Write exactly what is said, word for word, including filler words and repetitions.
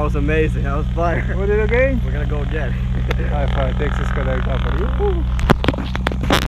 was amazing. That was fire. Want it again? We're gonna go again. Alright, fine. Thanks, let's go there.